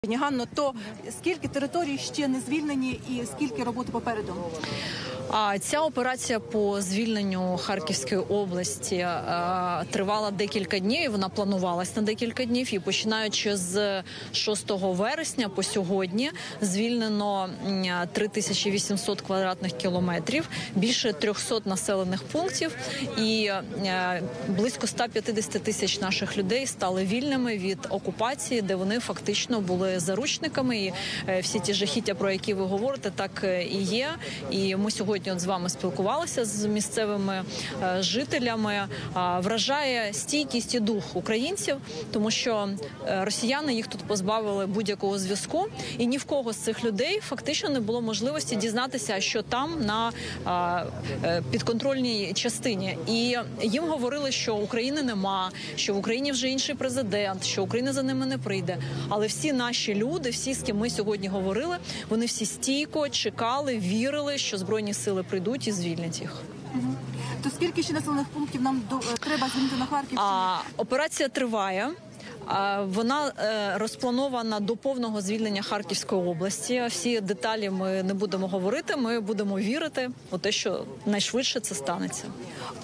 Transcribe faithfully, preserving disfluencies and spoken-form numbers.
Пані Ганно, то скільки територій ще не звільнені і скільки роботи попереду? А ця операція по звільненню Харківської області е, тривала декілька днів. Вона планувалась на декілька днів. І починаючи з шостого вересня по сьогодні звільнено три тисячі вісімсот квадратних кілометрів, більше трьохсот населених пунктів, і е, близько ста п'ятдесяти тисяч наших людей стали вільними від окупації, де вони фактично були заручниками. І е, всі ті жахіття, про які ви говорите, так і є. І ми сьогодні От з вами спілкувалися з місцевими е, жителями. Е, вражає стійкість і дух українців, тому що е, росіяни їх тут позбавили будь-якого зв'язку, і ні в кого з цих людей фактично не було можливості дізнатися, що там на е, підконтрольній частині. І їм говорили, що України нема, що в Україні вже інший президент, що Україна за ними не прийде. Але всі наші люди, всі, з ким ми сьогодні говорили, вони всі стійко чекали, вірили, що Збройні сили прийдуть і звільнять їх. Угу. То скільки ще населених пунктів нам до, треба звільнити на Харківщині? А, операція триває. Вона розпланована до повного звільнення Харківської області. Всі деталі ми не будемо говорити, ми будемо вірити у те, що найшвидше це станеться.